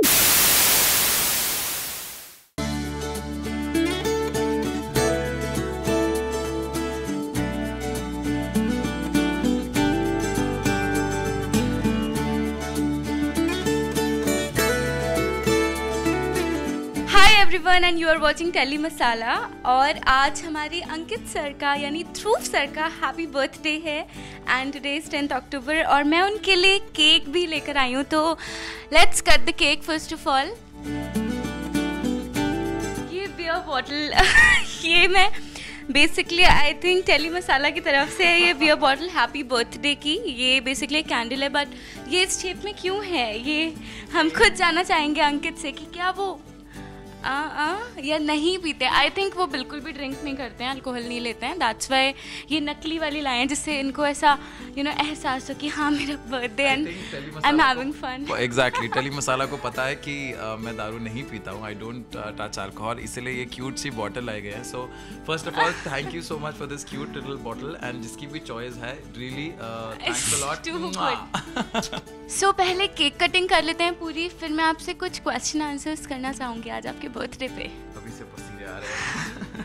Everyone and you are watching Tele Masala. और आज हमारी अंकित सर का यानी ध्रुव सर का हैप्पी बर्थडे है and today is 10th October और मैं उनके लिए केक भी लेकर आई हूँ। तो let's cut the cake first of all. ये बियर बॉटल ये मैं basically I think Tele Masala की तरफ से ये बियर बॉटल हैप्पी बर्थडे की, ये बेसिकली कैंडल है बट ये इस शेप में क्यों है ये हम खुद जानना चाहेंगे अंकित से कि क्या वो या नहीं पीते। आई थिंक वो बिल्कुल भी ड्रिंक नहीं करते हैं, अल्कोहल नहीं लेते हैं। दैट्स वाई ये नकली वाली लाए हैं जिससे इनको ऐसा एहसास हो कि हाँ मेरा birthday and I am having fun. Exactly, Tele Masala को पता है कि मैं दारू नहीं पीता हूँ, आई डोंट टच अल्कोहल, इसलिए ये क्यूट सी बॉटल लाई गए हैं। So first of all thank you so much for this cute little bottle and जिसकी भी चॉइस है really thanks a lot. So पहले केक कटिंग कर लेते हैं पूरी, फिर मैं आपसे कुछ क्वेश्चन आंसर्स करना चाहूँगी आज आपके बर्थडे पे। अभी से पसीने आ रहे हैं।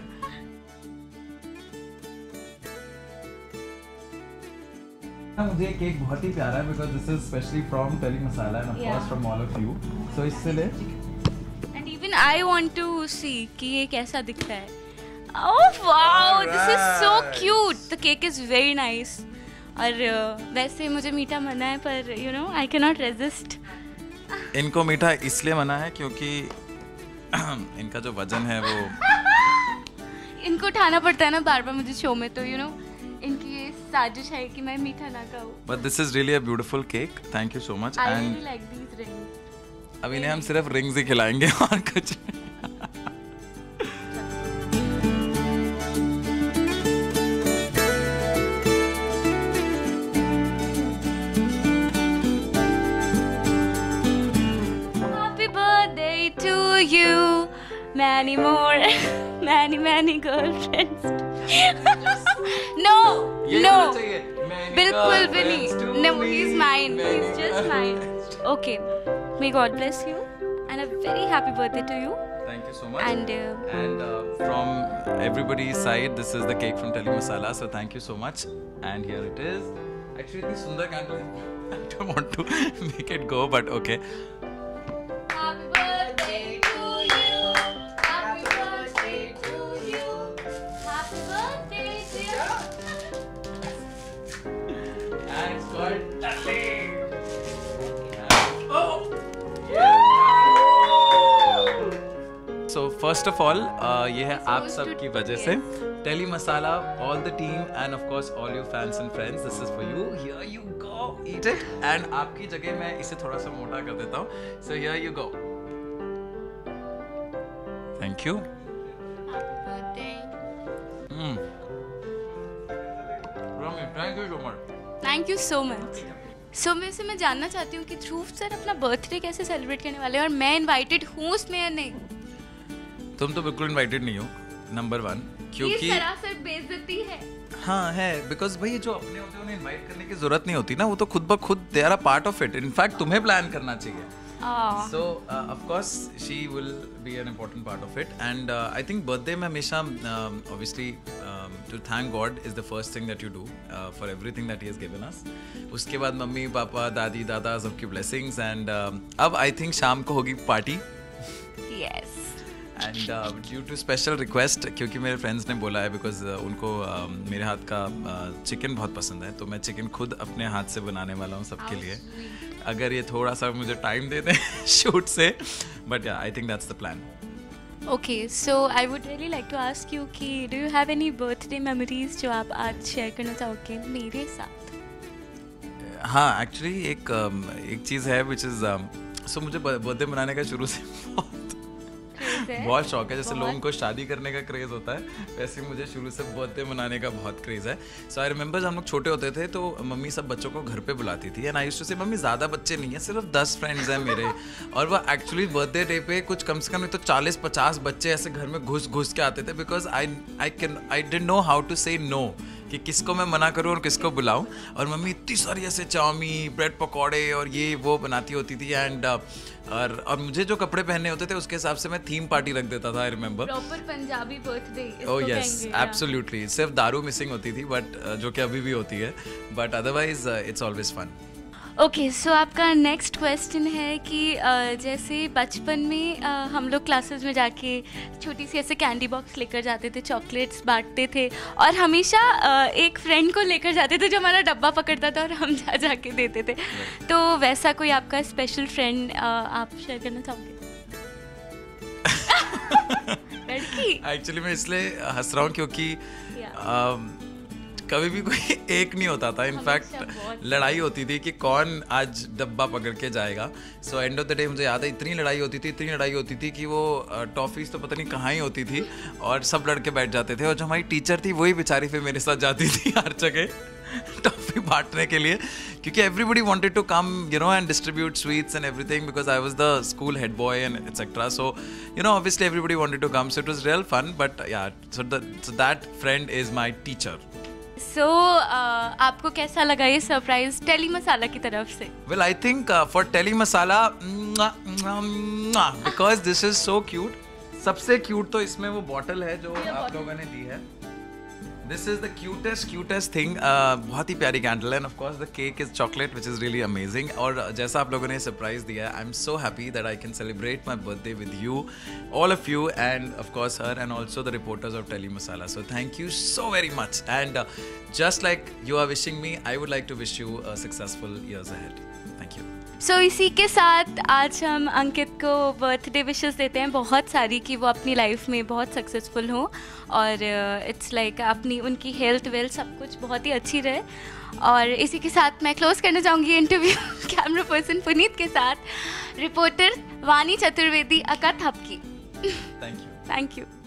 मुझे केक बहुत ही प्यारा है because this is specially from Tele Masala and of course from all of you, so इसलिए and even I want to see कि ये कैसा दिखता है। Oh wow, this is so cute, the cake is very nice. और वैसे मुझे मीठा मना है पर आई कैन नॉट रेजिस्ट। इनको मीठा इसलिए मना है क्योंकि इनका जो वजन है वो इनको उठाना पड़ता है ना बार बार मुझे शो में, तो इनकी ये साजिश है कि मैं मीठा ना खाऊं। But this is really a beautiful cake, thank you so much. I really like these rings. अब इन्हें हम सिर्फ रिंग्स ही खिलाएंगे और कुछ you many more many girlfriends no बिल्कुल भी नहीं, no he's mine, he's just mine. Okay, may God bless you and a very happy birthday to you. Thank you so much. And from everybody's side this is the cake from Teli Masala, so thank you so much and here it is. Actually it's sundar candle, I don't want to make it go but okay. So first of all, ये है आप सब की वजह से Tele Masala, all the team and of course all you fans and friends, this is for you. Here you go, eat it. And आपकी जगह मैं इसे थोड़ा सा मोटा कर देता हूँ. So here you go. Thank you. Happy birthday. Rami, thank you so much. Thank you so much. So मैं जानना चाहती हूँ कि ध्रुव सर अपना बर्थडे कैसे सेलिब्रेट करने वाले हैं और मैं इनवाइटेड हूँ उसमें या नहीं? तुम तो बिल्कुल इनवाइटेड नहीं हो, नंबर 1, क्योंकि ये सरासर बेइज्जती है। हाँ है, बिकॉज भाई जो अपने होते हैं उन्हें इनवाइट करने की जरूरत नहीं होती ना, वो तो खुद ब खुद they are a part of it. In fact तुम्हें प्लान करना चाहिए। So of course she will be an important part of it and I think birthday में हमेशा obviously to thank God is the first thing that you do for everything that he has given us. उसके बाद mummy papa दादी दादा सबकी blessings and अब I think शाम को होगी party. Yes. And due to special request, क्योंकि मेरे फ्रेंड्स ने बोला है बिकॉज उनको मेरे हाथ का चिकन बहुत पसंद है, तो मैं चिकन खुद अपने हाथ से बनाने वाला हूँ सबके लिए। अगर ये थोड़ा सा मुझे टाइम दे दें शूट से, but I think that's the plan. Okay, so I would really like to ask you कि do you have any birthday memories जो आप आज शेयर करना चाहोगे मेरे साथ? हाँ, एक्चुअली एक चीज़ है विच इज़ सो मुझे बर्थडे मनाने का शुरू से बहुत शौक है। जैसे लोगों को शादी करने का क्रेज होता है, वैसे मुझे शुरू से बर्थडे मनाने का बहुत क्रेज है। सो आई रिमेंबर जब हम लोग छोटे होते थे तो मम्मी सब बच्चों को घर पे बुलाती थी and I used to say mummy ज़्यादा बच्चे नहीं है, सिर्फ 10 फ्रेंड्स हैं मेरे। और वो एक्चुअली बर्थडे डे पे कुछ कम से कम नहीं तो 40-50 बच्चे ऐसे घर में घुस के आते थे because I didn't know how to say no. कि किसको मैं मना करूँ और किसको बुलाऊं। और मम्मी इतनी सारी ऐसे चाउमी, ब्रेड पकौड़े और ये वो बनाती होती थी। एंड और मुझे जो कपड़े पहनने होते थे उसके हिसाब से मैं थीम पार्टी रख देता था। I remember proper Punjabi birthday. Oh yes, absolutely. सिर्फ दारू मिसिंग होती थी, बट जो कि अभी भी होती है, but otherwise it's always fun. Okay, so आपका नेक्स्ट क्वेश्चन है कि जैसे बचपन में हम लोग क्लासेस में जाके छोटी सी ऐसे कैंडी बॉक्स लेकर जाते थे, चॉकलेट्स बांटते थे और हमेशा एक फ्रेंड को लेकर जाते थे जो हमारा डब्बा पकड़ता था और हम जाके देते थे। तो वैसा कोई आपका स्पेशल फ्रेंड आप शेयर करना चाहोगे? लड़की? एक्चुअली मैं इसलिए हंस रहा हूँ क्योंकि कभी भी कोई एक नहीं होता था। इनफैक्ट लड़ाई होती थी कि कौन आज डब्बा पकड़ के जाएगा। So end of the day मुझे याद है इतनी लड़ाई होती थी कि वो टॉफीज तो पता नहीं कहाँ ही होती थी और सब लड़के बैठ जाते थे। और जो हमारी टीचर थी वही बेचारी फिर मेरे साथ जाती थी हर जगह टॉफी बांटने के लिए, क्योंकि everybody wanted to come and distribute sweets and everything because I was the school head boy and etcetera. So obviously everybody wanted to come, so it was real fun. But yeah so that friend is my teacher. सो आपको कैसा लगा ये surprise tele Masala की तरफ से? Well I think for Tele Masala because this is so cute. सबसे cute तो इसमें वो बॉटल है जो आप लोगों ने दी है। This is the cutest thing. बहुत ही प्यारी कैंडल है and of course the cake is chocolate which is really amazing. और जैसा आप लोगों ने सरप्राइज दिया है, I am so happy that I can celebrate my birthday with you, all of you, and of course her, and also the reporters of Tele Masala. So thank you so very much. And just like you are wishing me, I would like to wish you successful years ahead. Thank you. So इसी के साथ आज हम अंकित को birthday wishes देते हैं बहुत सारी, कि वो अपनी लाइफ में बहुत सक्सेसफुल हो और इट्स लाइक अपनी उनकी हेल्थ वेल्थ सब कुछ बहुत ही अच्छी रहे। और इसी के साथ मैं क्लोज करना चाहूँगी इंटरव्यू कैमरा पर्सन पुनीत के साथ, रिपोर्टर वानी चतुर्वेदी, अका थपकी। Thank you. Thank you.